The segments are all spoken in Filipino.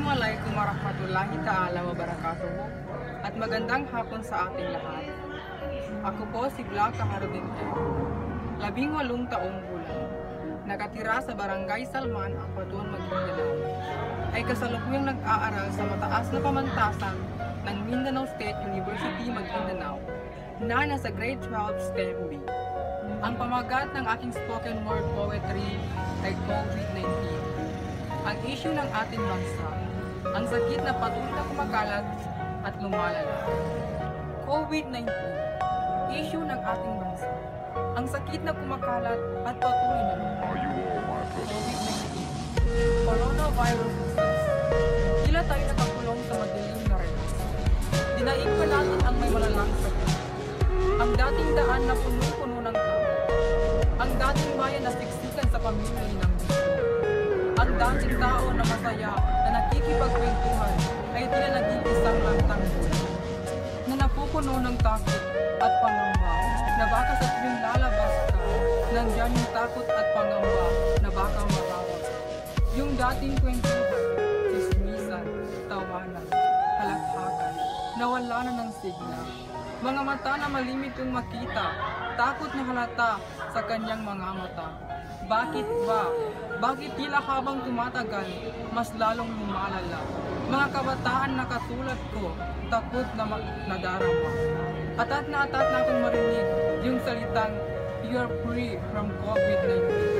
Assalamualaikum warahmatullahi ta'ala wabarakatuh at magandang hapon sa ating lahat. Ako po si Blanca Harudinte, 18 taong gulang, nakatira sa Barangay Salman, Ampatuan, Maguindanao, ay kasalukuyang nag-aaral sa mataas na pamantasan ng Mindanao State University, Maguindanao, na nasa grade 12 STEM B. Ang pamagat ng aking spoken word poetry ay COVID-19. Ang issue ng ating bansa, ang sakit na patuloy na kumakalat at lumalala. COVID-19, issue ng ating bansa, ang sakit na kumakalat at patuloy na lumalala. COVID-19, coronavirus disease. Tila tayo nakakulong sa madilim na rehas. Dinaig pa natin ang may malalang sakit. Ang dating daan na punong-puno ng tao. Ang dating bayan na siksikan sa pamilya ng ang dating tao na masaya na nakikipagkwentuhan ay tila naging isang lantang na napupuno ng takot at pangamba na baka sa tuwing lalabas ka, nandyan yung takot at pangamba na baka matawag. Yung dating kwentuhan, sismisan, tawanan, halakhakan, nawala na ng sigla. Mga mata na malimit yung makita, takot na halata sa kanyang mga mata. Bakit ba? Bakit tila habang tumatagal, mas lalong lumalala? Mga kabataan na katulad ko, takot na nadarama. Atat na akong marinig yung salitang, "You're free from COVID-19."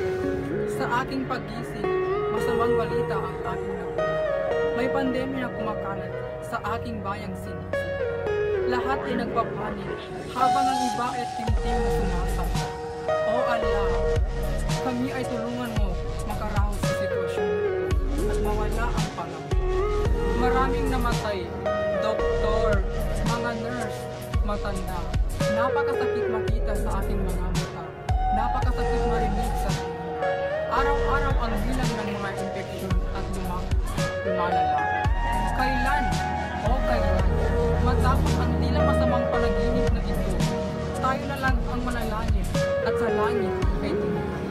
Sa aking paggising, masamang balita ang aking nakuha. May pandemya na kumakalat sa aking bayang sinisig. Lahat ay nagpapanik, habang ang iba ay timtim na sumasamba. O Allah, kami ay tulungan mo makaraos sa sitwasyon at mawala ang pangamba. Maraming namatay, doktor, mga nurse, matanda. Napakasakit makita sa aking mga mata. Napakasakit marinig sa akin. Araw-araw ang bilang ng mga infeksyon at lumalala. Kailan matapos ang tila masamang panaginip na ito, tayo na lang ang manalangin at sa langit ay tumutulong.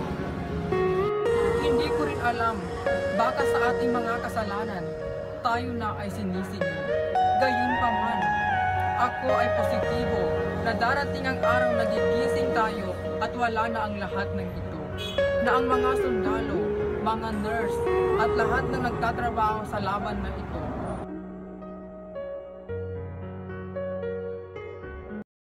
Hindi ko rin alam, baka sa ating mga kasalanan, tayo na ay sinisingil. Gayunpaman, ako ay positibo na darating ang araw na gigising tayo at wala na ang lahat ng ito. Na ang mga sundalo, mga nurse at lahat ng nagtatrabaho sa laban na ito